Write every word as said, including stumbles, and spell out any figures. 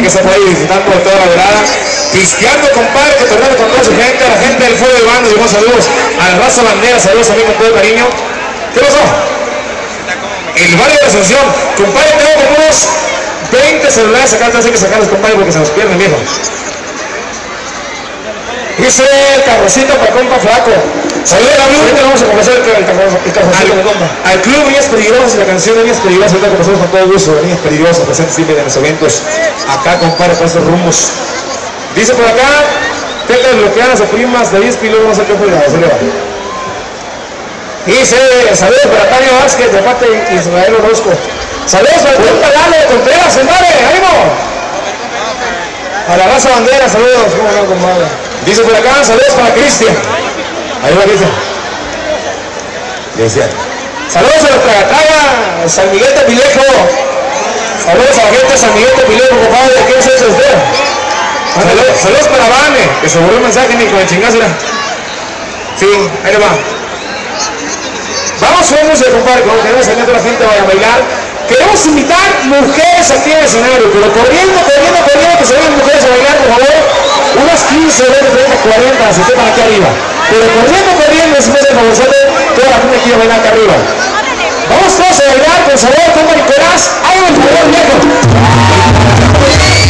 está por ahí visitando de toda la velada. Pisteando, compadre, cotorreando con toda su gente, a la gente del Fuego de Bandas, y saludos a la raza bandera, saludos a mí con todo cariño. ¿Qué pasó? El barrio de la Asunción, compadre, tengo como unos veinte celulares acá, así que sacarlos, compadre, porque se nos pierden, viejo. Dice el carrocito para compa flaco. Saludos a Blue. Ahorita vamos a conocer el, el, el carrocito de compa. Al club Niñas Peligrosas, la canción de Niñas Peligrosas, ahorita conocemos con todo gusto de Niñas Peligrosas, presentes siempre en los eventos. Acá, compadre, para estos rumbos. Dice por acá, teclas bloqueadas o primas de diez pilos, no sé qué fue la basura. Dice, saludos para Tario Vázquez, de parte de Israel Orozco. Saludos para el compa Lalo de Contreras, ¡semare! ¡Ánimo! A la raza bandera, saludos. ¿Cómo no, compadre? Dice por acá, saludos para Cristian. Ahí va Cristian. Cristian. Saludos a la Tragatraga, San Miguel de Pilejo. Saludos a la gente de San Miguel de Pilejo, compadre. ¿Qué es eso usted? Saludos, saludos para Vane, que se borró el mensaje ni con el chingazo. Sí, ahí le va. Vamos a ver música, compadre, como queremos salir a la gente vaya a bailar. Queremos invitar mujeres aquí en el escenario, pero corriendo, corriendo, corriendo, que se vayan mujeres a bailar, por favor. Unas quince, veinte, treinta, cuarenta, se quedan aquí arriba. Pero corriendo, corriendo, si me hacen favor, toda la gente quiere bailar acá arriba. Vamos todos a bailar, por favor, compa Nicolás. ¡Ay, por favor, viejo!